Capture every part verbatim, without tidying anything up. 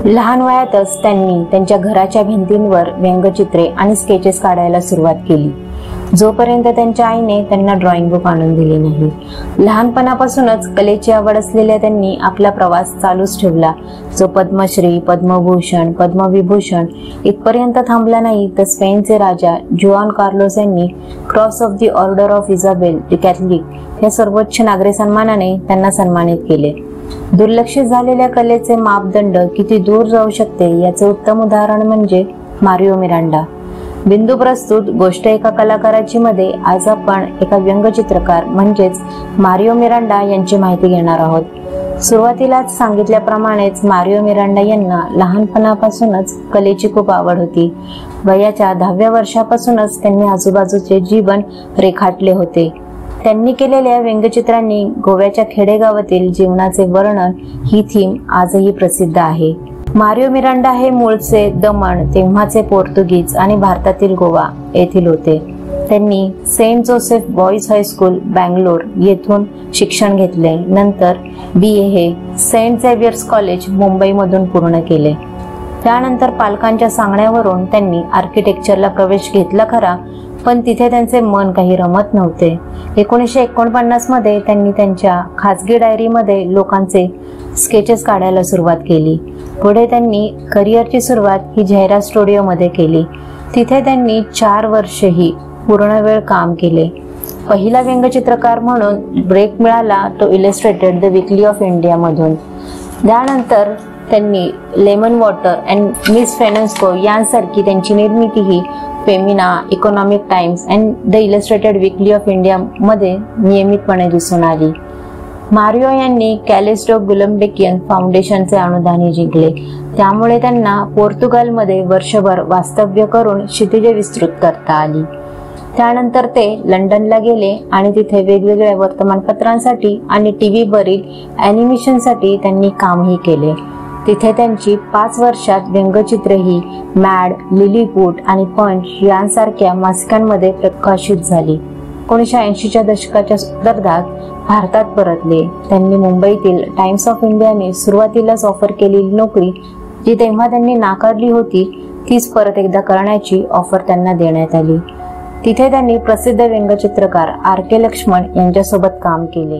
लहान वयातच त्यांनी त्यांच्या घराच्या भिंतींवर व्यंगचित्रे आणि स्केचेस काढायला सुरुवात केली, जोपर्यंत त्यांच्या आईने त्यांना ड्रॉइंग बुक आणून दिली नाही. लहानपणापासूनच कलेची आवड असलेल्या त्यांनी आपला प्रवास चालूच ठेवला, जो पद्मश्री, पद्मभूषण, पद्मविभूषण इथपर्यंत थांबला नाही. तर स्पेनचे राजा जुआन कार्लोस यांनी cross of the order of Isabel the Catholic या सर्वोच्च नागरी सन्मानाने त्यांना सन्मानित केले. दुर्लक्षित झालेल्या कलेचे मापदंड किती दूर जाऊ शकते याचे उत्तम उदाहरण म्हणजे मारिओ मिरांडा. बिंदू प्रस्तुत गोष्ट एका कलाकाराची मध्ये आज आपण एका व्यंगचित्रकार म्हणजेच मारिओ मिरांडा यांची माहिती घेणार आहोत. सुरुवातीलाच सांगितल्याप्रमाणेच मारिओ मिरांडा यांना लहानपणापासूनच कलेची खूप आवड होती. वयाच्या दहाव्या वर्षापासूनच त्यांनी आजूबाजूचे जीवन रेखाटले होते. त्यांनी केलेल्या व्यंगचित्रांनी गोव्याच्या खेडेगावातील जीवनाचे वर्णन ही थीम आजही प्रसिद्ध आहे. मारिओ मिरांडा हे मूळचे दमण, तेव्हाचे पोर्तुगीज आणि भारतातील गोवा येथील होते. त्यांनी Saint Joseph Boys High School Bangalore येथून शिक्षण घेतले. नंतर बी ए हे सेंट झेवियर्स कॉलेज मुंबईमधून पूर्ण केले. त्यानंतर पालकांच्या सांगण्यावरून त्यांनी आर्किटेक्चरला प्रवेश घेतला खरा, पण तिथे त्यांचे मन काही रमत नव्हते. एकोणीसशे एकोणपन्नास मध्ये त्यांनी त्यांच्या खाजगी डायरीमध्ये लोकांचे स्केचेस काढायला सुरुवात केली. पुढे त्यांनी करिअरची सुरुवात ही जाहिरात स्टुडिओमध्ये केली. तिथे त्यांनी चार वर्षेही पूर्ण वेळ काम केले. पहिला व्यंगचित्रकार म्हणून ब्रेक मिळाला तो Illustrated the Weekly of India मधून. त्यानंतर त्यांनी लेमन वॉटर अँड मिस फेनन्स्को यांसारखी त्यांची निर्मिती ही Femina, Economic Times and the Illustrated Weekly of India मध्ये नियमितपणे दिसून आली. मारिओ यांनी कॅलिस्टो गुलंबेकियन फाउंडेशनचे अनुदानही जिंकले. त्यामुळे त्यांना पोर्तुगालमध्ये वर्षभर वास्तव्य करून क्षितिजे विस्तृत करता आली. त्यानंतर ते लंडनला गेले आणि तिथे वेगवेगळ्या वर्तमानपत्रांसाठी आणि टीव्हीवरील ॲनिमेशनसाठी त्यांनी कामही केले. तिथे त्यांची पाच वर्षात व्यंगचित्रे ही मॅड, लिलीपूट आणि पंच यांसारख्या मासिकांमध्ये प्रकाशित झाली. एकोणीसशे ऐंशीच्या दशकाच्या दरम्यान भारतात परतले. त्यांनी मुंबईतील टाइम्स ऑफ इंडियाने सुरुवातीलाच ऑफर केलेली नोकरी, जी तेव्हा त्यांनी नाकारली होती, तीच परत एकदा करण्याची ऑफर त्यांना देण्यात आली. तिथे त्यांनी प्रसिद्ध व्यंगचित्रकार आर के लक्ष्मण यांच्यासोबत काम केले.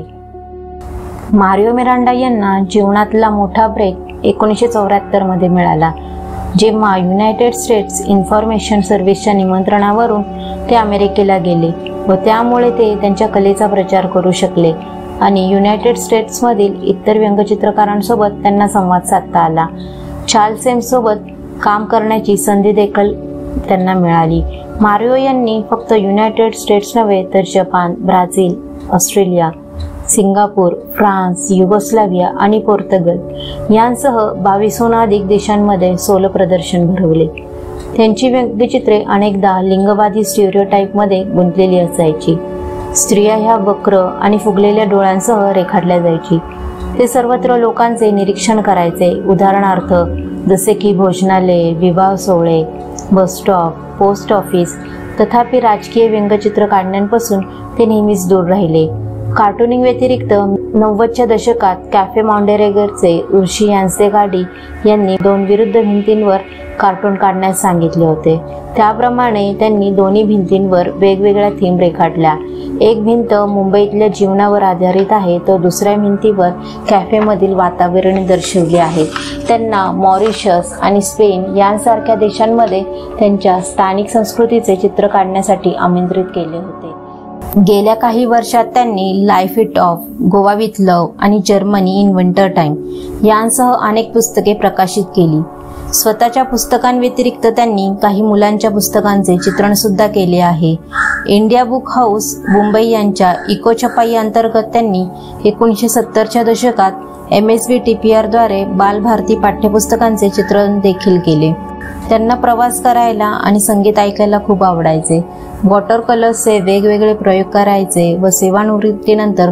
मारिओ मिरांडा यांना जीवनातला मोठा ब्रेक एकोणीसशे चौऱ्याहत्तर मध्ये मिळाला, जेव्हा युनायटेड स्टेट्स इन्फॉर्मेशन सर्व्हिसच्या निमंत्रणावरून ते अमेरिकेला गेले व त्यामुळे ते त्यांच्या कलेचा प्रचार करू शकले आणि युनायटेड स्टेट्समधील इतर व्यंगचित्रकारांसोबत त्यांना संवाद साधता आला. चार्ल्स एम सोबत काम करण्याची संधी देखील त्यांना मिळाली. मारिओ यांनी फक्त युनायटेड स्टेट्स नव्हे तर Japan, Brazil, Australia, Singapore, France, Yugoslavia आणि पोर्तुगल यांसह बावीसहून अधिक देशांमध्ये सोलो प्रदर्शन भरवले. त्यांची व्यंगचित्रे अनेकदा लिंगवादी स्टिरियोटाइपमध्ये गुंतलेली असायची. स्त्रिया ह्या वक्र आणि फुगलेल्या डोळ्यांसह रेखाटल्या जायची. ते सर्वत्र लोकांचे निरीक्षण करायचे. उदाहरणार्थ जसे की भोजनालये, विवाह सोहळे, बस स्टॉप, पोस्ट ऑफिस. तथापि राजकीय व्यंगचित्र काढण्यापासून ते नेहमीच दूर राहिले. कार्टूनिंग व्यतिरिक्त नव्वदच्या दशकात कॅफे मॉन्टेरेगरचे उर्शी यांसेगाडी यांनी दोन विरुद्ध भिंतींवर कार्टून काढण्यास सांगितले होते. त्याप्रमाणे त्यांनी दोन्ही भिंतींवर वेगवेगळ्या थीम रेखाटल्या. एक भिंत मुंबईतल्या जीवनावर आधारित आहे तर दुसऱ्या भिंतीवर कॅफेमधील वातावरण दर्शवले आहे. त्यांना मॉरिशस आणि स्पेन यांसारख्या देशांमध्ये त्यांच्या स्थानिक संस्कृतीचे चित्र काढण्यासाठी आमंत्रित केले होते. गेल्या काही वर्षात त्यांनी Laugh It Off, Goa with Love आणि जर्मनी इन विंटर टाइम यांसह अनेक पुस्तके प्रकाशित केली. स्वतःच्या पुस्तकांव्यतिरिक्त त्यांनी काही मुलांच्या पुस्तकांचे चित्रण सुद्धा केले आहे. इंडिया बुक हाऊस मुंबई यांच्या इको छपाई अंतर्गत त्यांनी एकोणीसशे सत्तरच्या दशकात M S V T P R द्वारे बालभारती पाठ्यपुस्तकांचे चित्रण देखील केले. त्यांना प्रवास करायला आणि संगीत ऐकायला खूप आवडायचे. वॉटर कलर्सचे वेगवेगळे प्रयोग करायचे व सेवानिवृत्तीनंतर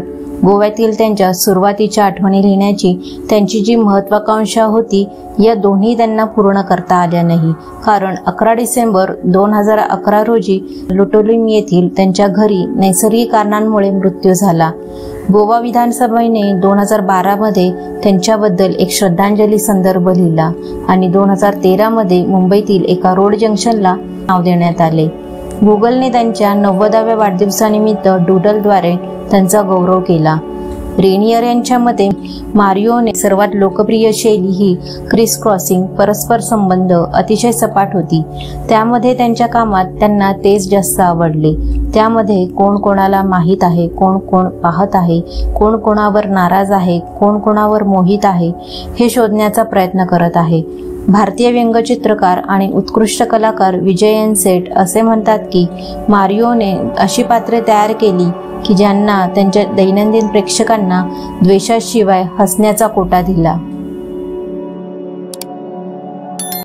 गोव्यातील त्यांच्या सुरुवातीच्या आठवणी लिहिण्याची त्यांची जी महत्वाकांक्षा होती, या दोन्ही त्यांना पूर्ण करता आल्या नाही, कारण अकरा डिसेंबर दोन हजार अकरा रोजी लुटोलिम येथील त्यांच्या घरी नैसर्गिक कारणांमुळे मृत्यू झाला. गोवा विधानसभेने दोन हजार बारा मध्ये त्यांच्याबद्दल एक श्रद्धांजली संदर्भ लिहिला आणि दोन हजार तेरा मध्ये मुंबईतील एका रोड जंक्शनला नाव देण्यात आले. गुगलने त्यांच्या नव्वदाव्या वाढदिवसानिमित्त डूडलद्वारे त्यांचा गौरव केला. रेनियर यांच्या मते मारिओने सर्वात लोकप्रिय शैली ही क्रिस क्रॉसिंग परस्पर संबंध अतिशय सपाट होती. त्यामध्ये त्यांच्या कामात त्यांना तेच जास्त आवडले. त्यामध्ये कोण कोणाला माहीत आहे, कोण कोण पाहत आहे, कोण कोणावर नाराज आहे, कोण कोणावर मोहित आहे, हे शोधण्याचा प्रयत्न करत आहे. भारतीय व्यंगचित्रकार आणि उत्कृष्ट कलाकार विजय एन सेठ असे म्हणतात की मारिओने अशी पात्रे तयार केली की ज्यांना त्यांच्या दैनंदिन प्रेक्षकांना द्वेषाशिवाय हसण्याचा कोटा दिला.